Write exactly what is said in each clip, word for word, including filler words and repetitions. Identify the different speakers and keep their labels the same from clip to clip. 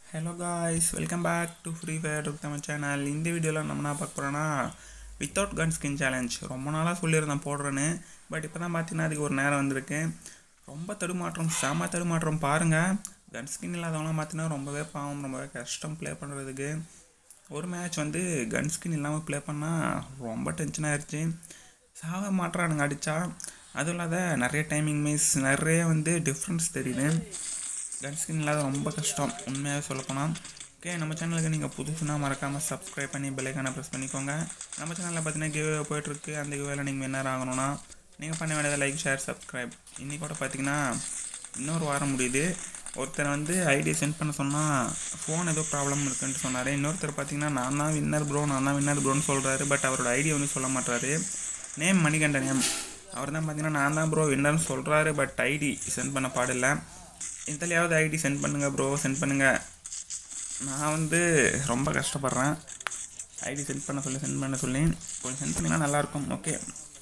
Speaker 1: Hello guys, welcome back to free fire நம்ம channel. இந்த வீடியோவில் நம்ம என்ன பார்க்க போகிறோன்னா வித்தவுட் கன் ஸ்கின் சேலஞ்ச். ரொம்ப நாளாக சொல்லியிருந்தேன் போடுறேன்னு, பட் இப்போ தான் பார்த்தீங்கன்னா அதுக்கு ஒரு நேரம் வந்திருக்கு. ரொம்ப தடுமாற்றம், செம தடுமாற்றம் பாருங்கள். கன் ஸ்கின் இல்லாதவங்களாம் பார்த்தீங்கன்னா ரொம்பவே பாவம், ரொம்பவே கஷ்டம் ப்ளே பண்ணுறதுக்கு. ஒரு மேட்ச் வந்து கன் ஸ்கின் இல்லாமல் ப்ளே பண்ணால் ரொம்ப டென்ஷன் ஆயிடுச்சு. சாக மாட்டுறானுங்க அடித்தா. அதுவும் இல்லாத நிறைய டைமிங் மிஸ், நிறைய வந்து டிஃப்ரென்ஸ் தெரியுது. கன் ஸ்கின் இல்லாத ரொம்ப கஷ்டம் உண்மையாக சொல்லப்போனால். ஓகே, நம்ம சேனலுக்கு நீங்கள் புதுசுனா மறக்காமல் சப்ஸ்கிரைப் பண்ணி பெல்லைக்கான ப்ரெஸ் பண்ணிக்கோங்க. நம்ம சேனலில் பார்த்தீங்கன்னா கிவ்வே போய்ட்டுருக்கு. அந்த கிவ்வேல நீங்கள் வின்னர் ஆகணும்னா நீங்கள் பண்ண வேண்டியதை லைக், ஷேர், சப்ஸ்கிரைப். இன்றைக்கி கூட பார்த்தீங்கன்னா இன்னொரு வாரம் முடியுது. ஒருத்தர் வந்து ஐடி சென்ட் பண்ண சொன்னால் ஃபோன் ஏதோ ப்ராப்ளம் இருக்குன்ட்டு சொன்னார். இன்னொருத்தர் பார்த்தீங்கன்னா நான் தான் வின்னர் ப்ரோ, நான் தான் வின்னர் ப்ரோன்னு சொல்கிறாரு. பட் அவரோட ஐடியை வந்து சொல்ல மாட்டாரு. Name Manikandan name. அவர் தான் பார்த்தீங்கன்னா நான் தான் ப்ரோ வின்னர்னு சொல்கிறாரு. பட் ஐடி சென்ட் பண்ண பாடில்லை. இதுலையாவது ஐடி சென்ட் பண்ணுங்கள் ப்ரோ, சென்ட் பண்ணுங்கள். நான் வந்து ரொம்ப கஷ்டப்படுறேன். ஐடி சென்ட் பண்ண சொல்லி சென்ட் பண்ண சொல்லி கொஞ்சம் சென்ட் பண்ணிங்கன்னா நல்லாயிருக்கும். ஓகே,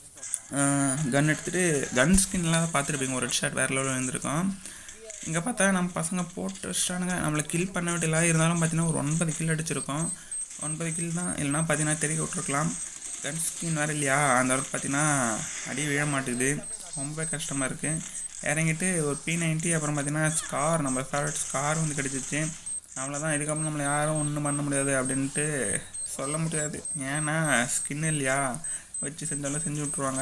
Speaker 1: கன் எடுத்துகிட்டு கன் ஸ்கின்லாம் பார்த்துருப்பீங்க. ஒரு ரெட் ஷாட் வேறு லெவலில் இருந்திருக்கோம். இங்கே பார்த்தா நம்ம பசங்க போட்டு வச்சிட்டானுங்க. நம்மளை கில் பண்ண விட்டுல. இருந்தாலும் பார்த்தீங்கன்னா ஒரு ஒன்பது கில் அடிச்சிருக்கோம். ஒன்பது கில் தான், இல்லைனா பார்த்தீங்கன்னா தெரிய விட்ருக்கலாம். கன் ஸ்கின் வேறு இல்லையா, அந்த அளவுக்கு பார்த்தீங்கன்னா அடி விழ மாட்டேங்குது. ரொம்ப கஷ்டமாக இருக்குது. இறங்கிட்டு ஒரு பி நைன்ட்டி, அப்புறம் பார்த்தீங்கன்னா ஸ்கார், நம்ம ஃபேவரட் ஸ்கார் வந்து கிடச்சிச்சு. அவ்வளோதான், இதுக்கப்புறம் நம்மளை யாரும் ஒன்றும் பண்ண முடியாது அப்படின்ட்டு சொல்ல முடியாது. ஏன்னா ஸ்கின் இல்லையா, வச்சு செஞ்சாலும் செஞ்சு விட்ருவாங்க.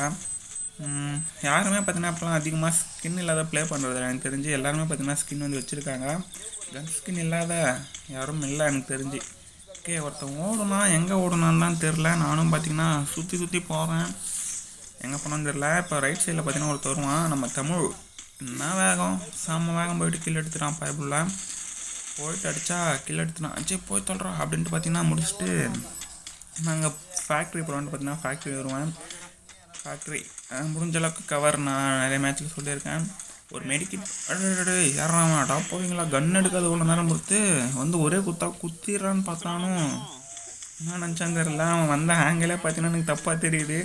Speaker 1: யாருமே பார்த்தீங்கன்னா அப்போலாம் அதிகமாக ஸ்கின் இல்லாத ப்ளே பண்ணுறது எனக்கு தெரிஞ்சு. எல்லாருமே பார்த்தீங்கன்னா ஸ்கின் வந்து வச்சுருக்காங்க. கன் ஸ்கின் இல்லாத யாரும் இல்லை எனக்கு தெரிஞ்சு. ஓகே, ஒருத்தன் ஓடுனா, எங்கே ஓடுனான்னு தான் தெரில. நானும் பார்த்தீங்கன்னா சுற்றி சுற்றி போகிறேன், எங்கே போனான்னு தெரில. இப்போ ரைட் சைடில் பார்த்தீங்கன்னா ஒருத்தர் வருவான், நம்ம தமிழ். என்ன வேகம், செம்ம வேகம் போயிட்டு கில் எடுத்துட்டான். பயப்புள்ள போயிட்டு அடித்தா கில் எடுத்துட்டான். சரி போய் தொல்றோம் அப்படின்ட்டு பார்த்தீங்கன்னா முடிச்சுட்டு நாங்கள் ஃபேக்ட்ரி போகிறோன்ட்டு பார்த்தீங்கன்னா ஃபேக்ட்ரி வருவேன். ஃபேக்ட்ரி முடிஞ்ச அளவுக்கு கவர் நான் நிறைய மேட்ச்சில் சொல்லியிருக்கேன். ஒரு மெடிக்கிட் அடே ஏறாமா டாப் போவீங்களா, கன் எடுக்காது இவ்வளோ நேரம் கொடுத்து வந்து ஒரே குத்தா குத்திடுறான்னு பார்த்தானும் என்ன நினச்சான்னு தெரில. அவன் வந்த ஹேங்கிலே பார்த்தீங்கன்னா எனக்கு தப்பாக தெரியுது.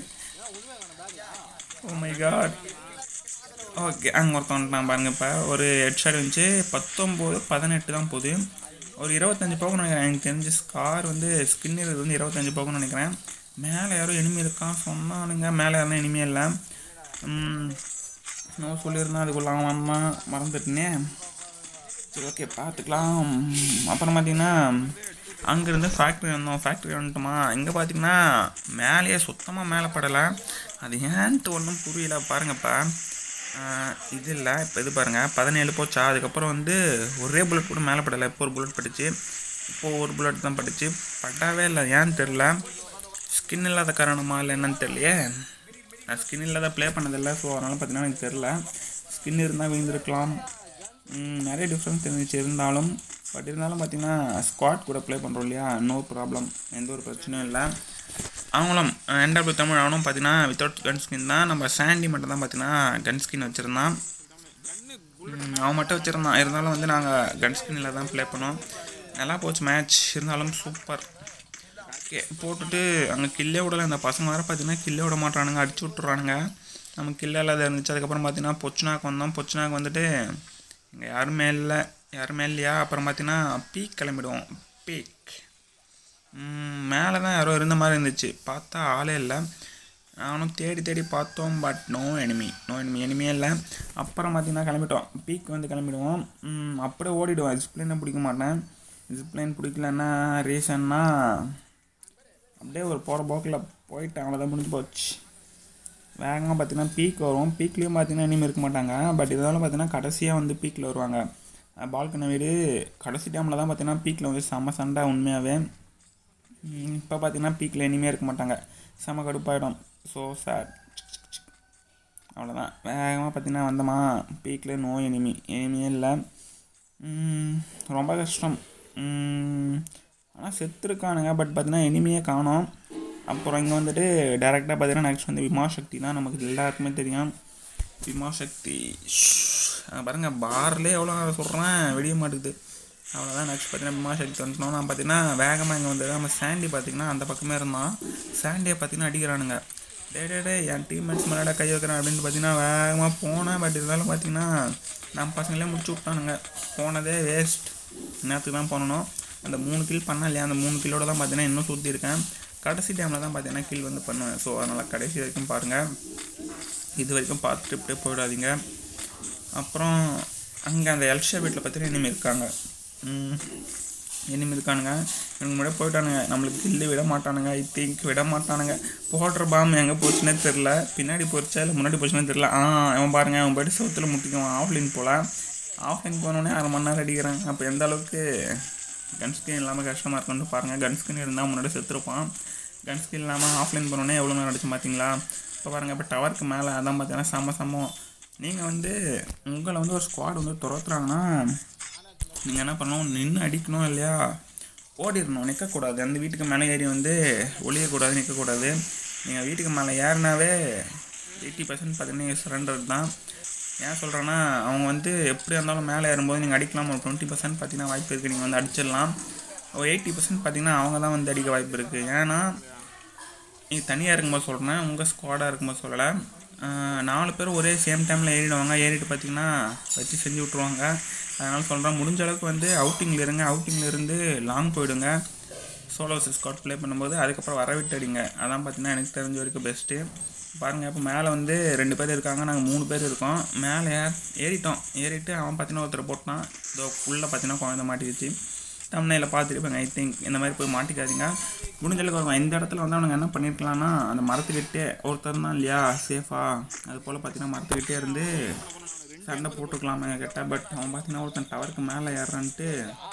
Speaker 1: Oh my God. ஓகே, அங்கே ஒருத்தன் நான் பாருங்கள். இப்போ ஒரு ஹெட் ஷாட் வந்துச்சு. பத்தொம்போது பதினெட்டு தான் போகுது. ஒரு இருபத்தஞ்சி போகணும்னு நினைக்கிறேன். எனக்கு தெரிஞ்சு ஸ்கார் வந்து ஸ்கின் இருக்கிறது வந்து இருபத்தஞ்சி போகணும்னு நினைக்கிறேன். மேலே யாரும் எனிமி இருக்கான் சொன்னானுங்க. மேலே யாரும் எனிமியே இல்லை. நான் சொல்லியிருந்தேன் அதுக்குள்ள அம்மா மறந்துட்டுனே. சரி ஓகே, பார்த்துக்கலாம். அப்புறம் பார்த்தீங்கன்னா அங்கேருந்து ஃபேக்ட்ரி வந்தோம். ஃபேக்ட்ரி வந்துட்டோமா. இங்கே பார்த்தீங்கன்னா மேலேயே சுத்தமாக மேலே படலை. அது ஏன்ட்டு ஒன்றும் புரியல. பாருங்கப்பா, இது இல்லை இப்போ இது பாருங்கள், பதினேழு போச்சா. அதுக்கப்புறம் வந்து ஒரே புல்லட் கூட மேலே படலை. இப்போ ஒரு புல்லட் பட்டுச்சு, இப்போது ஒரு புல்லட் தான் பட்டுச்சு. பட்டாவே இல்லை, ஏன்னு தெரில. ஸ்கின் இல்லாத காரணமா இல்லை என்னன்னு தெரியலையே. நான் ஸ்கின் இல்லாத ப்ளே பண்ணதில்லை, ஸோ அதனால் பார்த்தீங்கன்னா எனக்கு தெரில. ஸ்கின் இருந்தால் விழுந்திருக்கலாம். நிறைய டிஃப்ரென்ஸ் தெரிஞ்சிச்சு இருந்தாலும். பட் இருந்தாலும் பார்த்தீங்கன்னா ஸ்குவாட் கூட ப்ளே பண்ணுறோம் இல்லையா, நோ ப்ராப்ளம், எந்த ஒரு பிரச்சனையும் இல்லை. அவங்களும் என்டபிள்யூ தமிழ் அவனும் பார்த்தீங்கன்னா வித்தவுட் கன் ஸ்கின் தான். நம்ம சாண்டி மட்டும் தான் பார்த்தீங்கன்னா கன் ஸ்கின் வச்சுருந்தான். அவன் மட்டும் வச்சுருந்தான். இருந்தாலும் வந்து நாங்கள் கன் ஸ்கின்னில் தான் ப்ளே பண்ணோம். நல்லா போச்சு மேட்ச். இருந்தாலும் சூப்பர். ஓகே, போட்டுட்டு அங்கே கில்லே விடலை. இந்த பசங்க வேறு பார்த்தீங்கன்னா கில்லே விட மாட்டானுங்க, அடிச்சு விட்டுறானுங்க. நம்ம கில்லே இல்லாத இருந்துச்சு. அதுக்கப்புறம் பார்த்தீங்கன்னா பொச்சுனாக்கு வந்தோம். பொச்சுனாக்கு வந்துட்டு இங்கே யாருமே இல்லை, யாருமே இல்லையா. அப்புறம் பார்த்தீங்கன்னா பீக் கிளம்பிடுவோம். பீக் மேலே தான் யாரோ இருந்த மாதிரி இருந்துச்சு, பார்த்தா ஆளே இல்லை. நானும் தேடி தேடி பார்த்தோம், but no enemy, no enemy, எனிமியே இல்லை. அப்புறம் பார்த்திங்கன்னா கிளம்பிட்டோம். பீக் வந்து கிளம்பிடுவோம். அப்படியே ஓடிடுவோம். ஜிப்லைனை பிடிக்க மாட்டேன். ஜிப்லைன் பிடிக்கலன்னா ரீசன்னா அப்படியே ஒரு போகிற போக்கில் போயிட்டு அவ்வளோதான், முடிஞ்சு போச்சு. வேகமாக பார்த்தீங்கன்னா பீக் வரும். பீக்லேயும் பார்த்தீங்கன்னா எனிமி இருக்க மாட்டாங்க. பட் இருந்தாலும் பார்த்தீங்கன்னா கடைசியாக வந்து பீக்கில் வருவாங்க. பால்கனி வீடு கடைசி டைமில் தான் பார்த்தீங்கன்னா பீக்கில் வந்து செம்ம சண்டை உண்மையாகவே. இப்போ பார்த்தீங்கன்னா பீக்கில் இனிமேல் இருக்க மாட்டாங்க. செம கடுப்பாயிடும். So sad. அவ்வளோதான், வேகமாக பார்த்தீங்கன்னா வந்தோமா. பீக்கில் நோ எனிமி, எனிமியே இல்லை. ரொம்ப கஷ்டம். ஆனால் செத்துருக்கானுங்க, பட் பார்த்தீங்கன்னா எனிமியே காணோம். அப்புறம் இங்கே வந்துட்டு டேரெக்டாக பார்த்தீங்கன்னா நெக்ஸ்ட் வந்து விமாசக்தி தான். நமக்கு எல்லாருக்குமே தெரியும் விமாசக்தி. பாருங்கள், பார்லேயே எவ்வளோ நேரம் சொல்கிறேன், வெடிய மாட்டேங்குது. அவ்வளோதான். நெக்ஸ்ட் பார்த்தீங்கன்னா விமாசக்தி வந்துட்டோம். நான் பார்த்தீங்கன்னா வேகமாக இங்கே வந்து நம்ம சாண்டி பார்த்திங்கன்னா அந்த பக்கமே இருந்தான். சாண்டியை பார்த்தீங்கன்னா அடிக்கிறானுங்க. டே டே டே என் டீம்மேட்ஸ் மேலே கை வைக்கிறேன் அப்படின்னு பார்த்தீங்கன்னா வேகமாக போனேன். பட் இருந்தாலும் பார்த்தீங்கன்னா நம்ம பசங்களே முடிச்சு விட்டானுங்க. போனதே வேஸ்ட். நேற்றுக்கு தான் பண்ணணும். அந்த மூணு கில் பண்ணால் இல்லையா, அந்த மூணு கில்லோட தான் பார்த்தீங்கன்னா இன்னும் சுற்றிருக்கேன். கடைசி டைமில் தான் பார்த்தீங்கன்னா கில் வந்து பண்ணுவேன். ஸோ அதனால் கடைசி வரைக்கும் பாருங்கள், இது வரைக்கும் பார்த்துட்டு இப்படியே போயிடாதீங்க. அப்புறம் அங்கே அந்த எல்ஷா வீட்டில் பார்த்தீங்கன்னா இனிமேல் இருக்காங்க இனிமேல் இருக்கானுங்க எனக்கு முன்னாடி போயிட்டானுங்க. நம்மளுக்கு கில்லு விட மாட்டானுங்க, ஐ திங்க் விட மாட்டானுங்க. போடுற பாம் எங்கே போச்சுன்னே தெரில, பின்னாடி போச்சா இல்லை முன்னாடி போச்சுன்னே தெரில. ஆ அவன் பாருங்கள், அவன் போய்ட்டு சவுத்தில் முட்டிக்குவான். ஆஃப்லைன் போல் ஆஃப்லைன் போனோடனே அரை மணி நேரம் அடிக்கிறான். அப்போ எந்த அளவுக்கு கன் ஸ்கின் இல்லாமல் கஷ்டமாக இருக்குன்னு பாருங்கள். கன் ஸ்கின் இருந்தால் முன்னாடி செத்துருப்பான். கன் ஸ்கின் இல்லாமல் ஆஃப்லைன் போனோடனே எவ்வளோ நேரம் அடிச்சு பார்த்தீங்களா? இப்போ பாருங்கள், இப்போ டவருக்கு மேலே அதான் பார்த்தீங்கன்னா செம்ம சம்பவம். நீங்கள் வந்து உங்களை வந்து ஒரு ஸ்குவாட் வந்து துரத்துறாங்கன்னா நீங்கள் என்ன பண்ணணும், நின்று அடிக்கணும் இல்லையா, ஓடிடணும், நிற்கக்கூடாது. அந்த வீட்டுக்கு மேலே ஏறி வந்து ஒளியக்கூடாது, நிற்கக்கூடாது. நீங்கள் வீட்டுக்கு மேலே ஏறினாவே எயிட்டி பர்சன்ட் பார்த்தீங்கன்னா சரண்டர் தான். ஏன் சொல்கிறேன்னா, அவங்க வந்து எப்படியா இருந்தாலும் மேலே ஏறும்போது நீங்கள் அடிக்கலாம். ஒரு டுவெண்ட்டி பர்சன்ட் பார்த்தீங்கன்னா வாய்ப்பு இருக்குது, நீங்கள் வந்து அடிச்சிடலாம். ஒரு எயிட்டி பர்சன்ட் பார்த்தீங்கன்னா அவங்க தான் வந்து அடிக்க வாய்ப்பு இருக்குது. ஏன்னா நீங்கள் தனியாக இருக்கும்போது சொல்கிறேன், உங்கள் ஸ்குவாடாக இருக்கும்போது சொல்லலை. நாலு பேர் ஒரே சேம் டைமில் ஏறிடுவாங்க. ஏறிட்டு பார்த்திங்கன்னா வச்சு செஞ்சு விட்ருவாங்க. அதனால் சொல்கிறேன், முடிஞ்ச அளவுக்கு வந்து அவுட்டிங்கில் இருங்க. அவுட்டிங்கில் இருந்து லாங் போயிடுங்க சோலோ ஸ்குவாட் ப்ளே பண்ணும்போது. அதுக்கப்புறம் வர விட்டு அடிங்க. அதான் பார்த்திங்கன்னா எனக்கு தெரிஞ்ச வரைக்கும் பெஸ்ட்டு. பாருங்கள், இப்போ மேலே வந்து ரெண்டு பேர் இருக்காங்க, நாங்கள் மூணு பேர் இருக்கோம். மேலே ஏறிட்டோம். ஏறிட்டு அவன் பார்த்தீங்கன்னா ஒருத்தர் போட்டான். இதோ உள்ளே பார்த்தீங்கன்னா குழந்தை மாட்டிக்கிச்சு. தம்ப்நெயிலில் பார்த்துருப்பாங்க. ஐ திங்க் இந்த மாதிரி போய் மாட்டிக்காதீங்க. முடிஞ்சளவுக்கு வருவாங்க. இந்த இடத்துல வந்து அவனுங்க என்ன பண்ணியிருக்கலாம்னா, அந்த மரத்துக்கிட்டே ஒருத்தர் தான் இல்லையா சேஃபாக, அது போல் பார்த்தீங்கன்னா மரத்துக்கிட்டே இருந்து சண்டை போட்டுக்கலாமே கேட்டால். பட் அவன் பார்த்தீங்கன்னா ஒருத்தன் டவருக்கு மேலே ஏறான்ட்டு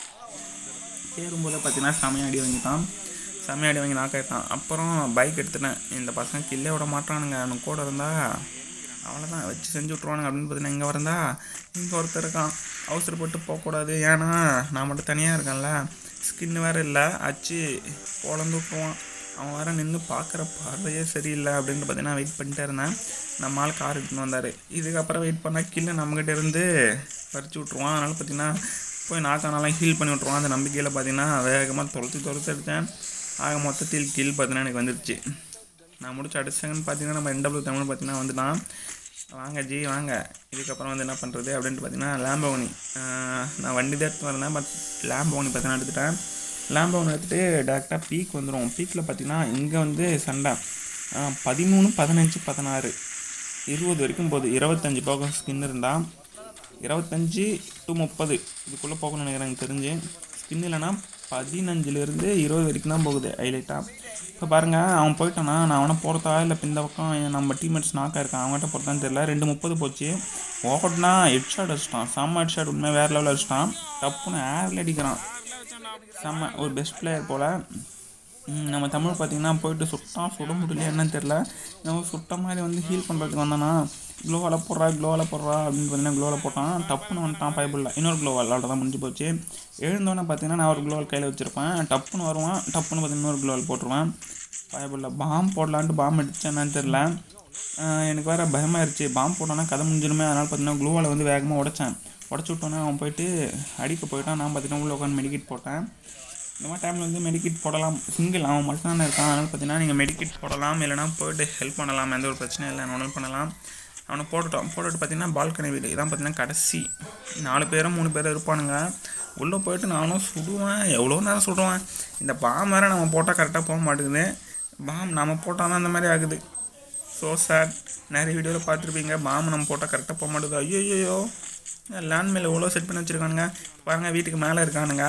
Speaker 1: ஏறும்போது பார்த்தீங்கன்னா செமையாக அடி வாங்கிட்டான். செமையாக அடி வாங்கி நாக்காயிட்டான். அப்புறம் பைக் எடுத்துட்டேன். இந்த பசங்க கில்லே விட மாட்டானுங்க. அவனுக்கு கூட இருந்தால் அவ்வளோதான், வச்சு செஞ்சு விட்ருவானுங்க. அப்படின்னு பார்த்தீங்கன்னா இங்கே வரந்தா இங்கே ஒருத்தர் இருக்கான். அவசரப்பட்டு போகக்கூடாது. ஏன்னா நான் மட்டும் தனியாக இருக்கேன்ல, ஸ்கின்னு வேறு இல்லை, அச்சு பொழந்து விட்ருவான். அவன் வேறு நின்று பார்க்குற பார்வையே சரியில்லை. அப்படின்ட்டு பார்த்தீங்கன்னா வெயிட் பண்ணிட்டே இருந்தேன். நம்ம ஆள் கார் எடுத்துன்னு வந்தார். இதுக்கப்புறம் வெயிட் பண்ணால் கில்லை நம்மகிட்ட இருந்து பறிச்சு விட்ருவான். அதனால் பார்த்தீங்கன்னா போய் நாக்கானாலாம் ஹீல் பண்ணி விட்ருவான். அந்த நம்பிக்கையில் பார்த்தீங்கன்னா வேகமாக தொலைச்சி தொலைச்சி எடுத்தேன். ஆக மொத்தத்தில் கில் பார்த்தீங்கன்னா எனக்கு வந்துடுச்சு. நான் முடிச்சு அடிச்சாங்கன்னு பார்த்தீங்கன்னா நம்ம என்டபிள்யூ தமிழ் பார்த்தீங்கன்னா வந்துட்டான். வாங்க ஜி வாங்க, இதுக்கப்புறம் வந்து என்ன பண்ணுறது அப்படின்ட்டு பார்த்தீங்கன்னா லேம்போனி நான் வண்டி தான் எடுத்து வரேன். பட் லேம்போனி பார்த்தீங்கன்னா எடுத்துட்டேன். லேம்போனி எடுத்துகிட்டு டேரெக்டாக பீக் வந்துடும். பீக்கில் பார்த்தீங்கன்னா இங்கே வந்து சண்டை பதிமூணு பதினஞ்சு பதினாறு இருபது வரைக்கும் போகுது. இருபத்தஞ்சி போக ஸ்கின் இருந்தால் இருபத்தஞ்சி டு முப்பது இதுக்குள்ளே போகணும்னு நினைக்கிறேன் எனக்கு தெரிஞ்சு. ஸ்கின் இல்லைன்னா பதினஞ்சுலேருந்து இருபது வரைக்கும் தான் போகுது ஹைலைட்டாக. இப்போ பாருங்கள், அவன் போயிட்டானா, நான் அவனை போகிறதா இல்லை இப்போ இந்த பக்கம் நம்ம டீம்மேட்ஸ் நாக்காக இருக்கான், அவங்ககிட்ட போகிறதான்னு தெரியல. ரெண்டு முப்பது போச்சு. ஓடனா ஹெட் ஷாட் அடிச்சிட்டான். செம்ம ஹெட் ஷாட், உண்மையாக வேறு லெவலில் அடிச்சிட்டான். டப்புன்னு ஏரில் அடிக்கிறான். செம்ம ஒரு பெஸ்ட் பிளேயர் போல். நம்ம தமிழ் பார்த்திங்கன்னா போயிட்டு சுட்டான். சுட முடியல என்னன்னு தெரில. நம்ம சுட்ட மாதிரி வந்து ஹீல் பண்ணுறதுக்கு வந்தானா, க்ளோவால் போடுறா க்ளோவால் போடுறா அப்படின்னு பார்த்தீங்கன்னா க்ளோவால் போட்டான். டப்புன்னு வந்துட்டான். பைபிளில் இன்னொரு க்ளோவால் அவ்வளோ தான் முடிஞ்சு போச்சு. எழுந்தோன்னே பார்த்தீங்கன்னா நான் ஒரு க்ளோவால் கையில் வச்சுருப்பேன். டப்புன்னு வருவான். டப்புன்னு பார்த்தீங்கன்னா இன்னொரு க்ளோவால் போட்டுருவேன். பைபிளில் பாம் போடலான்ட்டு பாம் அடித்தேன் என்னன்னு தெரில. எனக்கு வேறு பயமாயிருச்சு. பாம் போட்டோன்னா கதை முடிஞ்சிடுமே. அதனால் பார்த்தீங்கன்னா க்ளோவால் வந்து வேகமாக உடச்சேன். உடச்சி விட்டோன்னே அவன் போயிட்டு அடிக்க போயிட்டான். நான் பார்த்தீங்கன்னா உள்ளே உட்காந்து மெடிக்கிட் போட்டேன். இந்த மாதிரி டைமில் வந்து மெடிக்கிட் போடலாம். சிங்கிள் அவன் மட்டும் தானே இருக்கான். அதனால் பார்த்தீங்கன்னா நீங்கள் மெடிக்கிட் போடலாம், இல்லைனா போய்ட்டு ஹெல்ப் பண்ணலாம். எந்த ஒரு பிரச்சனையும் இல்லை, ஒன்றும் பண்ணலாம். அவனை போட்டுட்டோம். போட்டுட்டு பார்த்தீங்கன்னா பால்கனி வீடு இதான் பார்த்தீங்கன்னா கடைசி நாலு பேரும் மூணு பேரும் இருப்பானுங்க. உள்ளே போயிட்டு நானும் சுடுவேன். எவ்வளோ நேரம் சுடுவேன். இந்த பாம் வேறு நம்ம போட்டால் கரெக்டாக போக மாட்டேங்குது. பாம் நம்ம போட்டால் தான் இந்த மாதிரி ஆகுது. So sad. நிறைய வீடியோவில் பார்த்துருப்பீங்க, பாம் நம்ம போட்டால் கரெக்டாக போக மாட்டேங்குது. ஐயோ ஐயோ லேண்ட் மேலே எவ்வளோ செட் பண்ணி வச்சுருக்கானுங்க பாருங்கள். வீட்டுக்கு மேலே இருக்கானுங்க.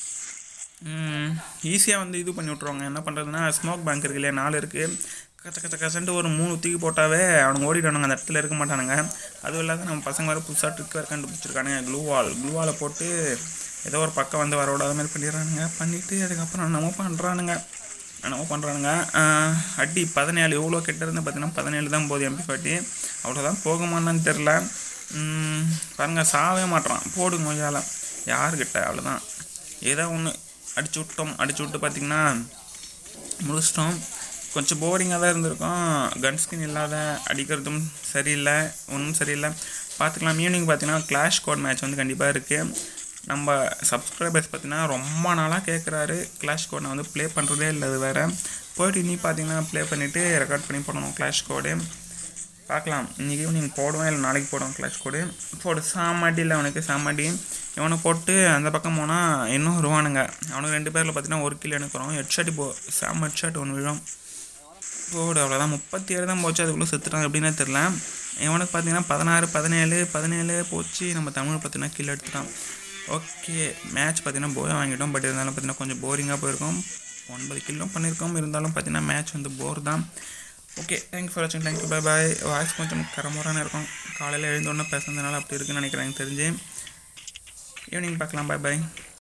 Speaker 1: ஈஸியாக வந்து இது பண்ணி விட்ருவாங்க. என்ன பண்ணுறதுன்னா, ஸ்மோக் பேங்க் இருக்கு இல்லையா, நாலு இருக்குது. கச்ச கச்ச கச்சன்ட்டு ஒரு மூணு தூக்கி போட்டாவே அவனுங்க ஓடிட்டானுங்க, அந்த இடத்துல இருக்க மாட்டானுங்க. அதுவும் இல்லாத நம்ம பசங்க வேறு புதுசாக ட்ரிக் வேறு கண்டுபிடிச்சிருக்கானுங்க. க்ளூவால் க்ளூவாலை போட்டு ஏதோ ஒரு பக்கம் வந்து வர விடாத மாதிரி பண்ணிடுறானுங்க. பண்ணிவிட்டு அதுக்கப்புறம் நம்ம பண்ணுறானுங்க நம்ம பண்ணுறானுங்க அடி பதினேழு எவ்வளோ கிட்ட இருந்து பார்த்தீங்கன்னா பதினேழு தான் போகுது எம்பி ஃபார்ட்டி. அவ்வளோதான் போகுமான்னு தெரில. பாருங்கள், சாவே மாட்டுறான். போடுங்க மொழியால் யாருக்கிட்ட. அவ்வளோதான், ஏதோ ஒன்று அடிச்சு விட்டோம். அடிச்சு விட்டு பார்த்திங்கன்னா முடிச்சிட்டோம். கொஞ்சம் போரிங்காக தான் இருந்திருக்கும். கன் ஸ்கின் இல்லாத அடிக்கிறதும் சரியில்லை, ஒன்றும் சரியில்லை. பார்த்துக்கலாம். ஈவினிங் பார்த்தீங்கன்னா கிளாஷ் ஸ்குவாட் மேட்ச் வந்து கண்டிப்பாக இருக்குது. நம்ம சப்ஸ்கிரைபர்ஸ் பார்த்தீங்கன்னா ரொம்ப நாளாக கேட்குறாரு கிளாஷ் ஸ்குவாட். நான் வந்து ப்ளே பண்ணுறதே இல்லை. அது வேறு போய்ட்டு இனி பார்த்தீங்கன்னா ப்ளே பண்ணிவிட்டு ரெக்கார்ட் பண்ணி போடணும் கிளாஷ் ஸ்குவாடு. பார்க்கலாம், இன்றைக்கி ஈவினிங் போடுவேன் இல்லை நாளைக்கு போடுவோம் கிளாஷ் ஸ்குவாடு. போடு சாமாடி இல்லை அவனுக்கு சாமாடி. இவனை போட்டு அந்த பக்கம் போனால் இன்னும் வருவானுங்க. அவனுக்கு ரெண்டு பேரில் பார்த்தீங்கன்னா ஒரு கிலோ எனக்கு வரும். ஹெட் ஷாட் இப்போ சாம் ஹெட் ஷாட் ஒன்று விழும் போடு. அவ்வளோதான், முப்பத்தி ஏழு தான் போச்சு. அதுக்குள்ளே செத்துட்டான் எப்படின்னே தெரில. இவனுக்கு பார்த்தீங்கன்னா பதினாறு பதினேழு பதினேழு போச்சு. நம்ம தமிழ் பார்த்தீங்கன்னா கிலோ எடுத்துட்டான். ஓகே, மேட்ச் பார்த்தீங்கன்னா போரை வாங்கிட்டோம். பட் இருந்தாலும் பார்த்தீங்கன்னா கொஞ்சம் போரிங்காக போயிருக்கோம். ஒன்பது கிலோ பண்ணியிருக்கோம். இருந்தாலும் பார்த்தீங்கன்னா மேட்ச் வந்து போர் தான். ஓகே, தேங்க்யூ ஃபார் வாட்சிங். Thank you, bye bye. வாய்ஸ் கொஞ்சம் கரமுறான இருக்கும். காலையில் எழுந்தோடனே பேசுனதுனால அப்படி இருக்குன்னு நினைக்கிறேன் எனக்கு தெரிஞ்சு. ஈவினிங் பார்க்கலாம். பை பாய்.